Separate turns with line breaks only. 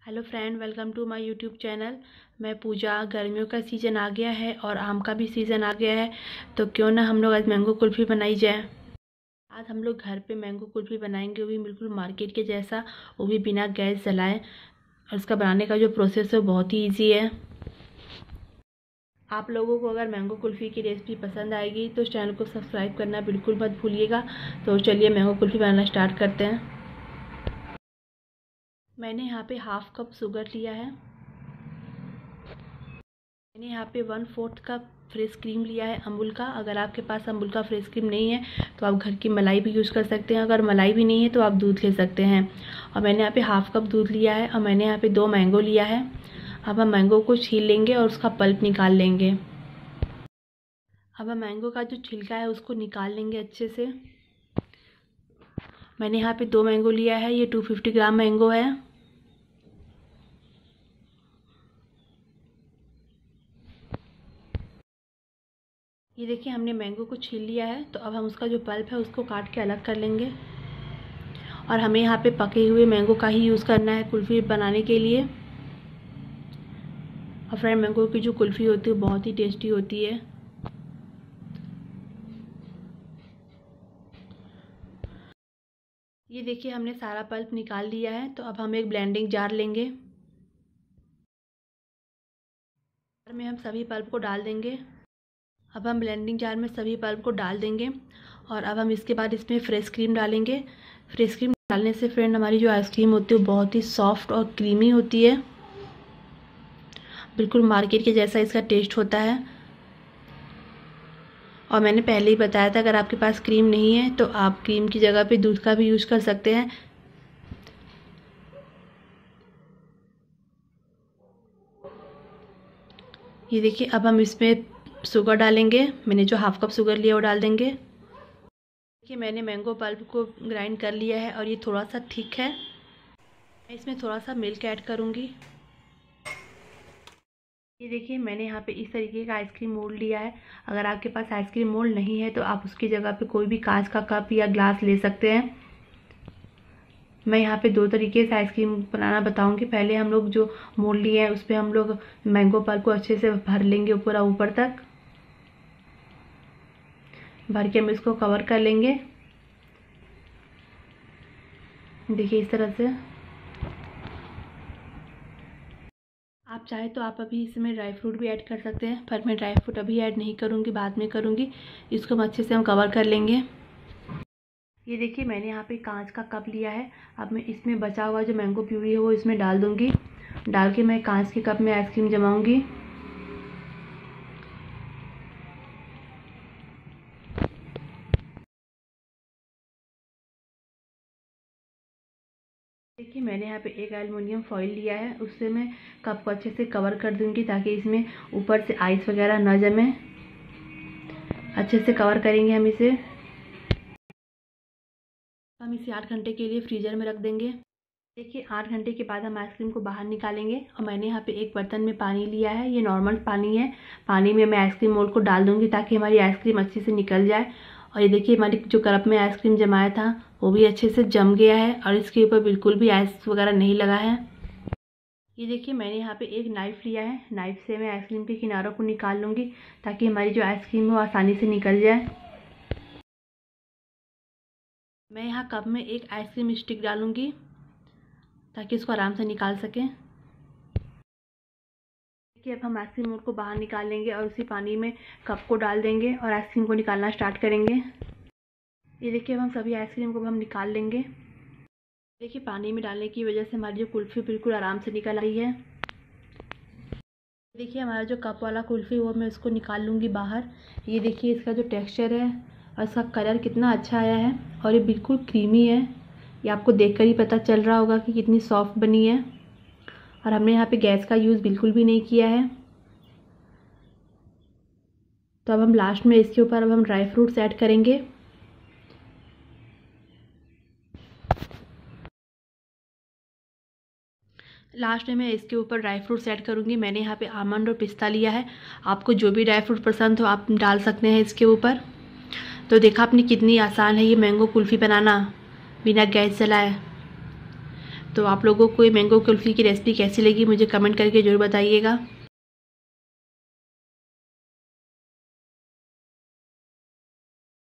Hello friend, welcome to my YouTube channel. मैं पूजा। गर्मियों का सीज़न आ गया है और आम का भी सीज़न आ गया है, तो क्यों ना हम लोग आज मैंगो कुल्फ़ी बनाई जाए। आज हम लोग घर पे मैंगो कुल्फ़ी बनाएंगे, वो भी बिल्कुल मार्केट के जैसा, वो भी बिना गैस जलाए। और इसका बनाने का जो प्रोसेस है वो बहुत ही ईजी है। आप लोगों को अगर मैंगो कुल्फ़ी की रेसिपी पसंद आएगी तो इस चैनल को सब्सक्राइब करना बिल्कुल मत भूलिएगा। तो चलिए मैंगो कुल्फ़ी बनाना स्टार्ट करते हैं। मैंने यहाँ पे हाफ कप शुगर लिया है। मैंने यहाँ पे 1/4 कप फ्रेश क्रीम लिया है अमूल का। अगर आपके पास अमूल का फ्रेश क्रीम नहीं है तो आप घर की मलाई भी यूज़ कर सकते हैं। अगर मलाई भी नहीं है तो आप दूध ले सकते हैं। और मैंने यहाँ पे हाफ कप दूध लिया है और मैंने यहाँ पे 2 मैंगो लिया है। अब हम मैंगो को छील लेंगे और उसका पल्प निकाल लेंगे। अब हम मैंगो का जो छिलका है उसको निकाल लेंगे अच्छे से। मैंने यहाँ पे 2 मैंगो लिया है, ये 250 ग्राम मैंगो है। ये देखिए हमने मैंगो को छील लिया है। तो अब हम उसका जो पल्प है उसको काट के अलग कर लेंगे। और हमें यहाँ पे पके हुए मैंगो का ही यूज़ करना है कुल्फ़ी बनाने के लिए। और फ्रेंड, मैंगो की जो कुल्फ़ी होती है बहुत ही टेस्टी होती है। ये देखिए हमने सारा पल्प निकाल लिया है। तो अब हम एक ब्लेंडिंग जार लेंगे। जार में हम सभी पल्प को डाल देंगे। अब हम ब्लेंडिंग जार में सभी पल्प को डाल देंगे। और अब हम इसके बाद इसमें फ्रेश क्रीम डालेंगे। फ्रेश क्रीम डालने से फ्रेंड हमारी जो आइसक्रीम होती है वो बहुत ही सॉफ्ट और क्रीमी होती है। बिल्कुल मार्केट के जैसा इसका टेस्ट होता है। और मैंने पहले ही बताया था, अगर आपके पास क्रीम नहीं है तो आप क्रीम की जगह पे दूध का भी यूज़ कर सकते हैं। ये देखिए अब हम इसमें शुगर डालेंगे। मैंने जो हाफ कप शुगर लिया वो डाल देंगे। देखिए मैंने मैंगो पल्प को ग्राइंड कर लिया है और ये थोड़ा सा थिक है। मैं इसमें थोड़ा सा मिल्क ऐड करूँगी। ये देखिए मैंने यहाँ पे इस तरीके का आइसक्रीम मोल्ड लिया है। अगर आपके पास आइसक्रीम मोल्ड नहीं है तो आप उसकी जगह पे कोई भी कांच का कप या ग्लास ले सकते हैं। मैं यहाँ पे 2 तरीके से आइसक्रीम बनाना बताऊँगी। पहले हम लोग जो मोल्ड लिए हैं उस पर हम लोग मैंगो पल्प को अच्छे से भर लेंगे पूरा ऊपर तक। भर के हम इसको कवर कर लेंगे। देखिए इस तरह से। आप चाहे तो आप अभी इसमें ड्राई फ्रूट भी ऐड कर सकते हैं, पर मैं ड्राई फ्रूट अभी ऐड नहीं करूँगी, बाद में करूँगी। इसको हम अच्छे से हम कवर कर लेंगे। ये देखिए मैंने यहाँ पे कांच का कप लिया है। अब मैं इसमें बचा हुआ जो मैंगो प्यूरी है वो इसमें डाल दूँगी। डाल के मैं कांच के कप में आइसक्रीम जमाऊँगी। देखिए मैंने यहाँ पे एक एल्युमिनियम फॉइल लिया है, उससे मैं कप को अच्छे से कवर कर दूँगी ताकि इसमें ऊपर से आइस वगैरह ना जमे। अच्छे से कवर करेंगे हम इसे। हम इसे 8 घंटे के लिए फ्रीज़र में रख देंगे। देखिए 8 घंटे के बाद हम आइसक्रीम को बाहर निकालेंगे। और मैंने यहाँ पे एक बर्तन में पानी लिया है, ये नॉर्मल पानी है। पानी में मैं आइसक्रीम मोल्ड को डाल दूँगी ताकि हमारी आइसक्रीम अच्छे से निकल जाए। और ये देखिए हमारी जो कप में आइसक्रीम जमाया था वो भी अच्छे से जम गया है और इसके ऊपर बिल्कुल भी आइस वगैरह नहीं लगा है। ये देखिए मैंने यहाँ पे एक नाइफ़ लिया है। नाइफ़ से मैं आइसक्रीम के किनारों को निकाल लूँगी ताकि हमारी जो आइसक्रीम है वो आसानी से निकल जाए। मैं यहाँ कप में एक आइसक्रीम स्टिक डालूँगी ताकि इसको आराम से निकाल सकें। देखिए अब हम आइसक्रीम मोल्ड को बाहर निकाल लेंगे और उसी पानी में कप को डाल देंगे और आइसक्रीम को निकालना स्टार्ट करेंगे। ये देखिए अब हम सभी आइसक्रीम को हम निकाल लेंगे। देखिए पानी में डालने की वजह से हमारी जो कुल्फ़ी बिल्कुल आराम से निकल आई है। देखिए हमारा जो कप वाला कुल्फ़ी वो मैं इसको निकाल लूँगी बाहर। ये देखिए इसका जो टेक्सचर है और इसका कलर कितना अच्छा आया है और ये बिल्कुल क्रीमी है। ये आपको देखकर ही पता चल रहा होगा कि कितनी सॉफ्ट बनी है। और हमने यहाँ पे गैस का यूज़ बिल्कुल भी नहीं किया है। तो अब हम लास्ट में इसके ऊपर अब हम ड्राई फ्रूट्स ऐड करेंगे। लास्ट में मैं इसके ऊपर ड्राई फ्रूट्स ऐड करूँगी। मैंने यहाँ पे आमंड और पिस्ता लिया है। आपको जो भी ड्राई फ्रूट पसंद हो आप डाल सकते हैं इसके ऊपर। तो देखा आपने कितनी आसान है ये मैंगो कुल्फ़ी बनाना बिना गैस जलाए। तो आप लोगों को ये मैंगो कुल्फ़ी की रेसिपी कैसी लगी मुझे कमेंट करके ज़रूर बताइएगा।